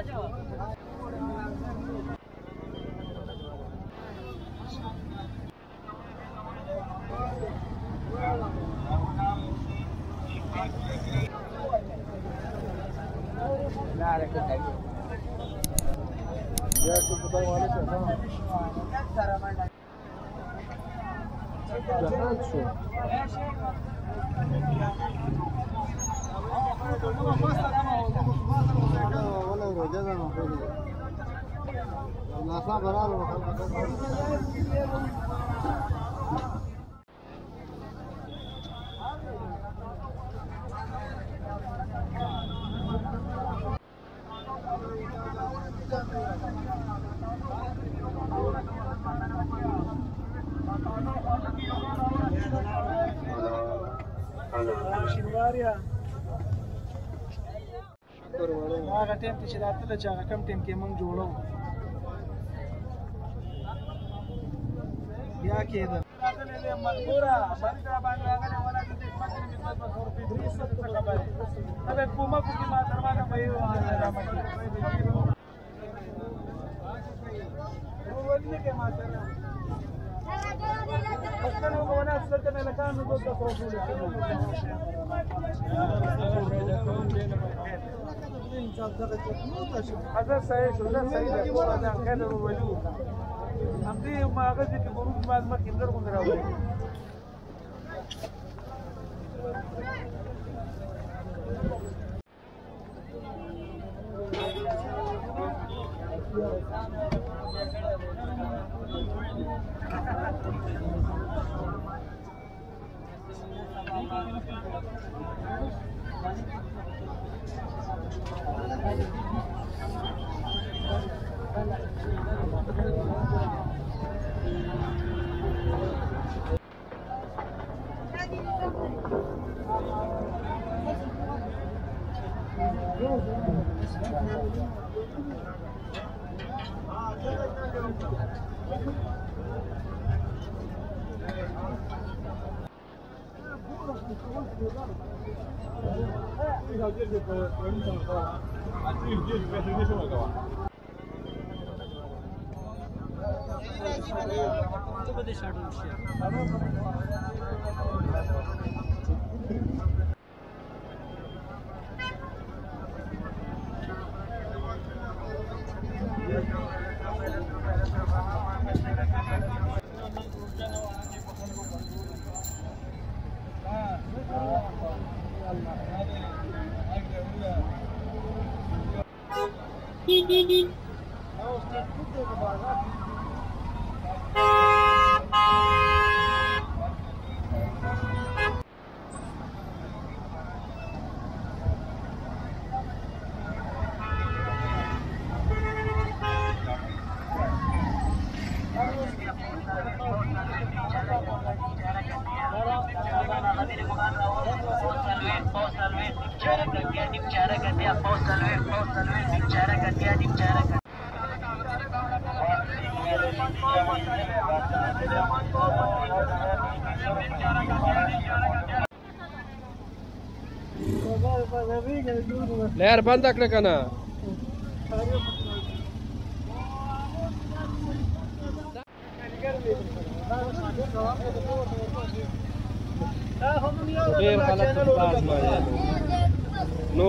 هغه ټیم کې چې راتله چې هغه کم ټیم کې موږ جوړو بیا کېده مجبوره باندې باندې راغلی ولا د دې فکر کې په څور په درې څه خبره دا کومه کومه ما درمانه مې ولې کې ما سره اصلا هو انا اصلت من مكان ضد الرجل هذا صحيح ولا صحيح هذا كان الوجود امدي ما غزي في بروج بعد ما كندر غندراوي لار بند کړه کنه ډېر خلک په باز باندې نو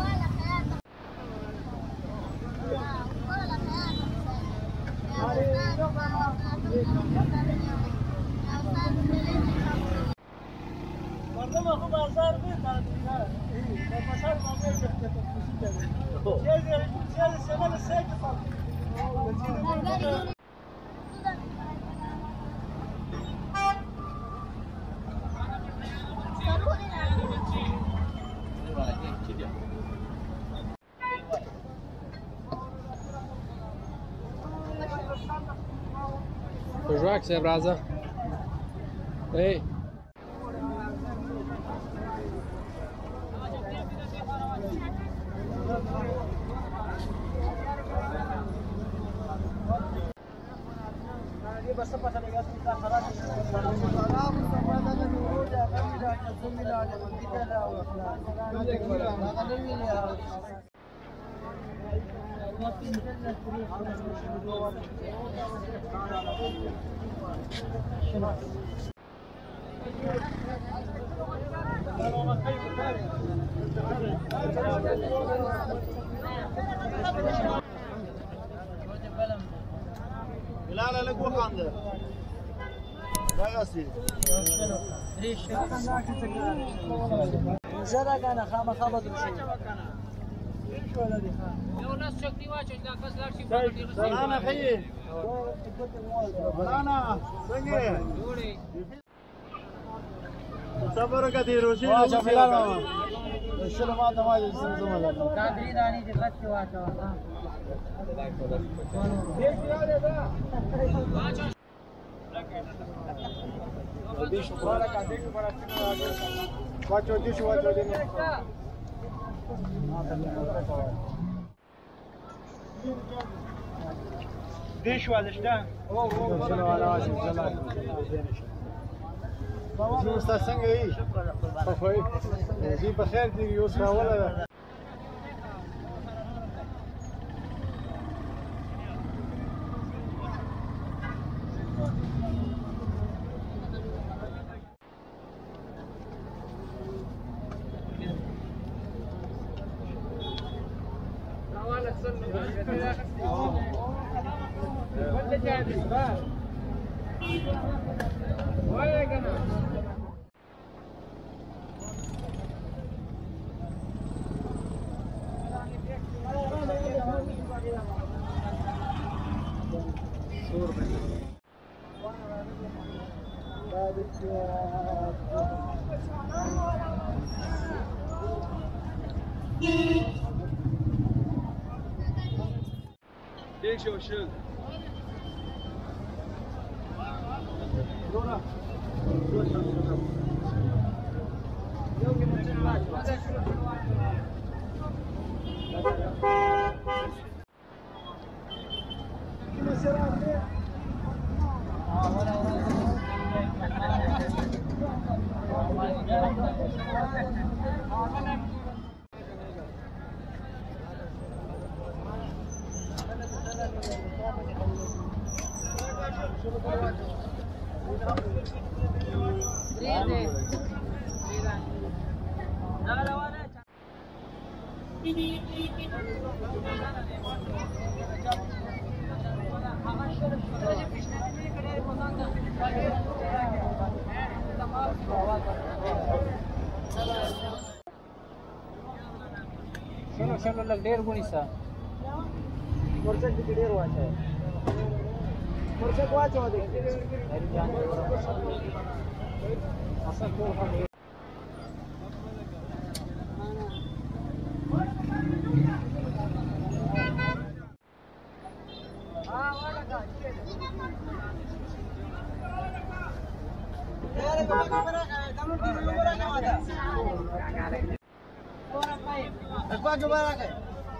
Joaquim, você é brasa? Ei. لا لك وخانده لا غسيل زرا كان خام خابط رشيد انا خيي انا سنگه صبر كثير وشي واجه فلانو شنو ما تماجي زمزمه قادري داني دي خط واتا ديش ولا شلون؟ شنو على واسم زمان شو استاذ سنگه ايه؟ صفوي دي بخير دي يوسف ولا ليش يا شيخ؟ شنو لك ډیر غونی سا ورڅ کې ډیر واچو ورڅ واچو دې اصل ټول هم Apa gimana kak?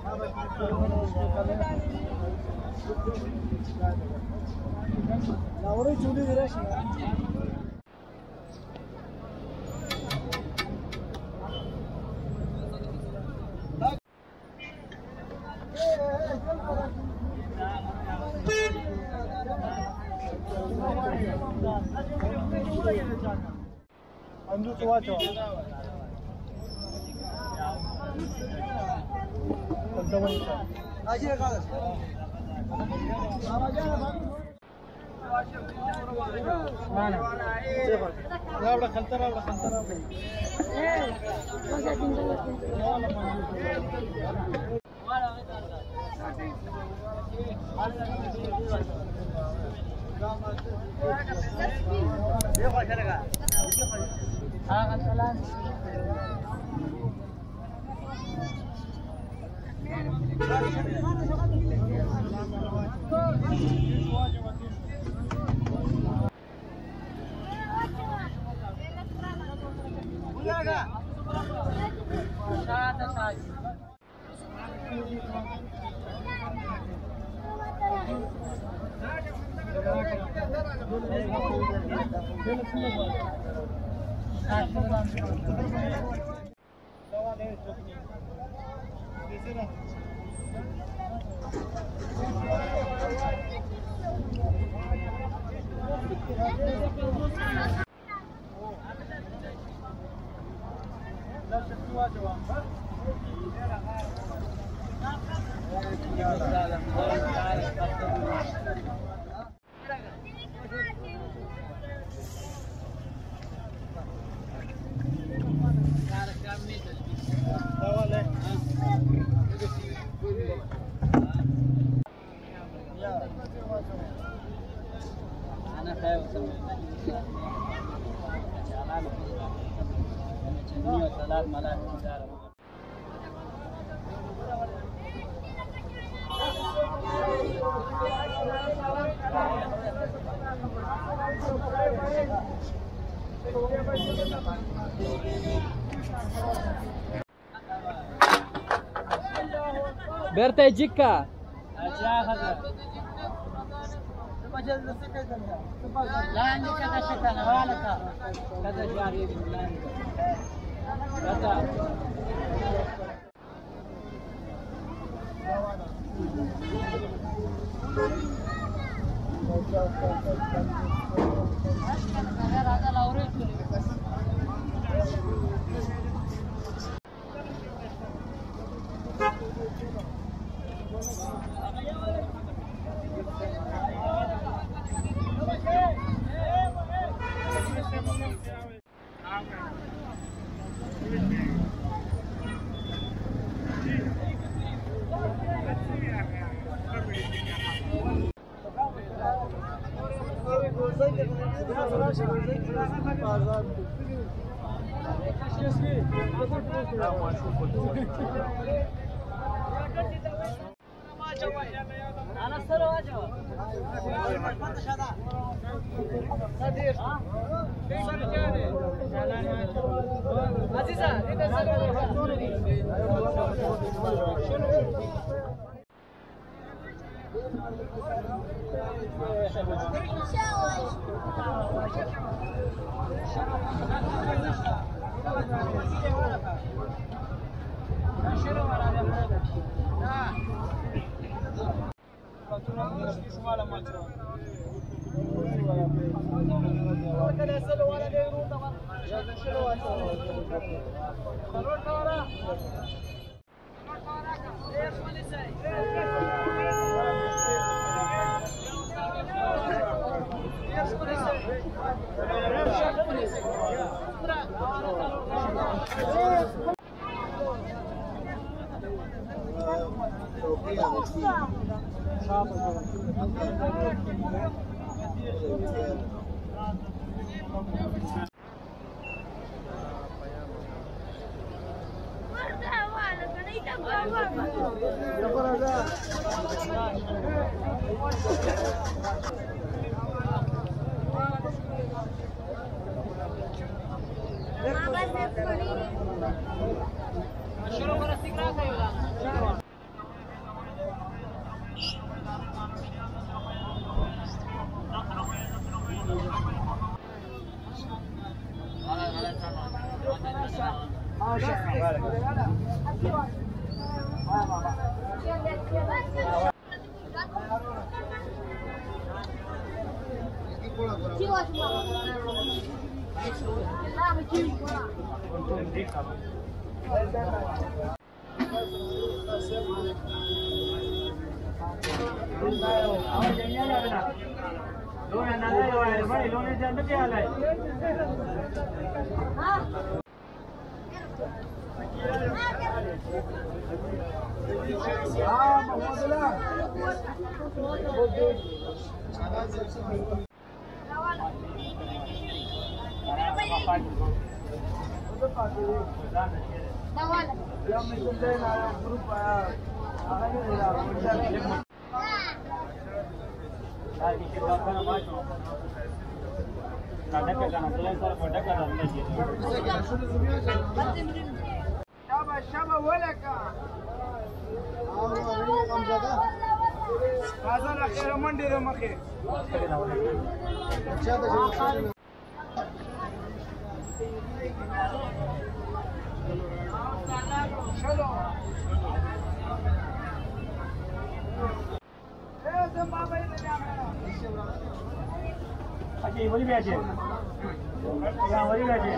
Lauri cudi direct. Andu tua cok. Aji rekal. Mana? Rabla khantara. Ah, salam. أنا خايف ثلاث ملاك برتي جيكا لا عندي كذا شكل ولا كذا جاري كذا شبا ولك هذا خير منډي د مخه बाकी वरी बैठे यहाँ वरी बैठे